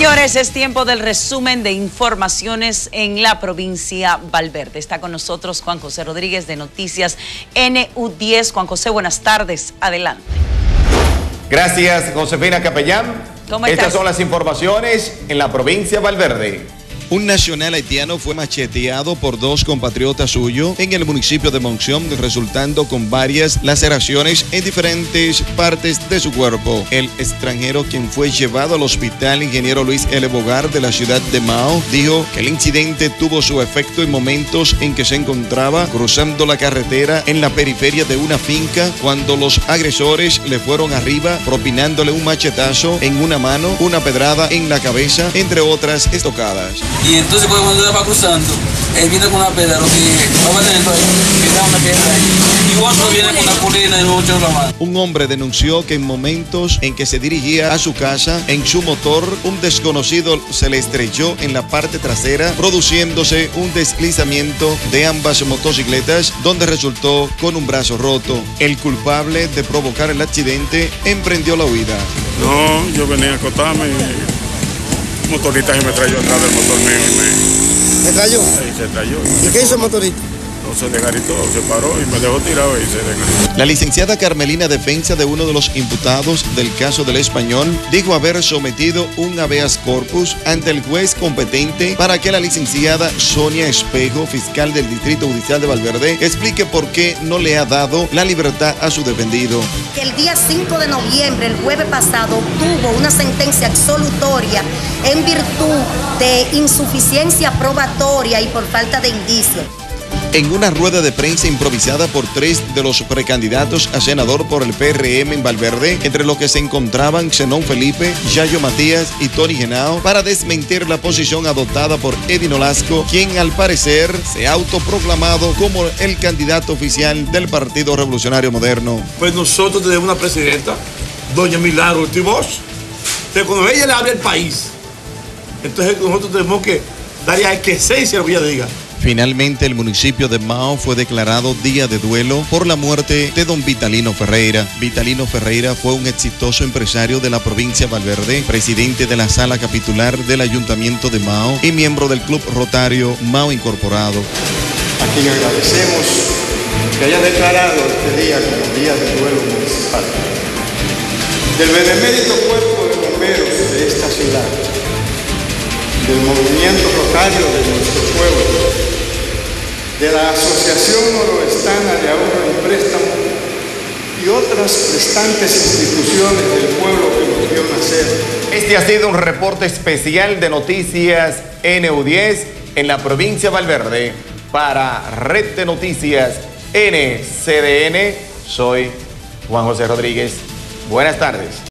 Señores, es tiempo del resumen de informaciones en la provincia Valverde. Está con nosotros Juan José Rodríguez de Noticias NU10. Juan José, buenas tardes. Adelante. Gracias, Josefina Capellán. ¿Cómo estás? Estas son las informaciones en la provincia Valverde. Un nacional haitiano fue macheteado por dos compatriotas suyos en el municipio de Monción, resultando con varias laceraciones en diferentes partes de su cuerpo. El extranjero, quien fue llevado al hospital Ingeniero Luis L. Bogar de la ciudad de Mao, dijo que el incidente tuvo su efecto en momentos en que se encontraba cruzando la carretera en la periferia de una finca, cuando los agresores le fueron arriba, propinándole un machetazo en una mano, una pedrada en la cabeza, entre otras estocadas. Y entonces cuando estaba cruzando, él viene con una piedra, lo que va a tener una piedra ahí. Y otro viene con una culina y mucho más. Un hombre denunció que en momentos en que se dirigía a su casa, en su motor, un desconocido se le estrelló en la parte trasera, produciéndose un deslizamiento de ambas motocicletas, donde resultó con un brazo roto. El culpable de provocar el accidente emprendió la huida. No, yo venía a acotarme y el motorista se me trayó atrás del motor mío y ¿Se trayó? Sí, se trayó. ¿Y qué hizo el motorista? No se desgaritó, se paró y me dejó tirado y se desgaritó. La licenciada Carmelina, defensa de uno de los imputados del caso del Español, dijo haber sometido un habeas corpus ante el juez competente para que la licenciada Sonia Espejo, fiscal del Distrito Judicial de Valverde, explique por qué no le ha dado la libertad a su defendido. El día 5 de noviembre, el jueves pasado, obtuvo una sentencia absolutoria en virtud de insuficiencia probatoria y por falta de indicios. En una rueda de prensa improvisada por tres de los precandidatos a senador por el PRM en Valverde, entre los que se encontraban Zenón Felipe, Yayo Matías y Tony Genao, para desmentir la posición adoptada por Eddie Nolasco, quien al parecer se ha autoproclamado como el candidato oficial del Partido Revolucionario Moderno. Pues nosotros tenemos una presidenta, doña Milagro Ortiz Bosch, que cuando ella le habla al país, entonces nosotros tenemos que darle a esencia lo que ella diga. Finalmente, el municipio de Mao fue declarado día de duelo por la muerte de don Vitalino Ferreira. Vitalino Ferreira fue un exitoso empresario de la provincia de Valverde, presidente de la sala capitular del ayuntamiento de Mao y miembro del Club Rotario Mao Incorporado. A quien agradecemos que haya declarado este día como día de duelo municipal. Del benemérito cuerpo de bomberos de esta ciudad, del movimiento rotario de nuestro pueblo, de la Asociación Noroestana de Ahorro y Préstamo y otras prestantes instituciones del pueblo que nos vio nacer. Este ha sido un reporte especial de Noticias NU10 en la provincia de Valverde. Para Red de Noticias NCDN, soy Juan José Rodríguez. Buenas tardes.